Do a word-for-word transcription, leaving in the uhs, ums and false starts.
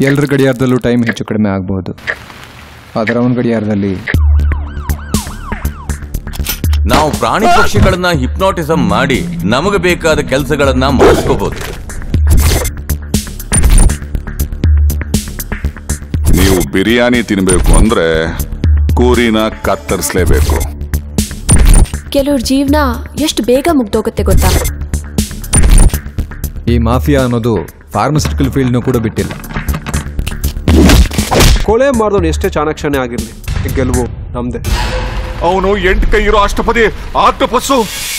ಎಲ್ಲರ ಗಡಿಯಾರದಲ್ಲೂ ಟೈಮ್ ಹೆಚ್ಚು ಕಡಿಮೆ ಆಗಬಹುದು, ಆದರೆ ಅವನ ಗಡಿಯಾರದಲ್ಲಿ ನಾವು ಪ್ರಾಣಿ ಪಕ್ಷಿಗಳನ್ನ ಹಿಪ್ನೋಟಿಸಮ್ ಮಾಡಿ ನಮಗೆ ಬೇಕಾದ ಕೆಲಸಗಳನ್ನ ಮಾಡಿಸ್ಕೋಬಹುದು. ನೀವು ಬಿರಿಯಾನಿ ತಿನ್ಬೇಕು ಅಂದ್ರೆ ಕೂರಿನ ಕತ್ತರಿಸಲೇಬೇಕು. ಕೆಲವ್ರ ಜೀವನ ಎಷ್ಟು ಬೇಗ ಮುಗ್ದೋಗುತ್ತೆ ಗೊತ್ತಾ? ಈ ಮಾಫಿಯಾ ಅನ್ನೋದು ಫಾರ್ಮಸ್ಯೂಟಿಕಲ್ ಫೀಲ್ಡ್ನ ಕೂಡ ಬಿಟ್ಟಿಲ್ಲ. ಕೊಲೆ ಮಾಡಿದವನು ಎಷ್ಟೇ ಚಾಣಾಕ್ಷನೇ ಆಗಿರ್ಲಿ, ಗೆಲುವು ನಮ್ದೆ. ಅವನು ಎಂಟು ಕೈ ಇರೋ ಅಷ್ಟಪದಿ ಆಕ್ಟೋಪಸ್ಸು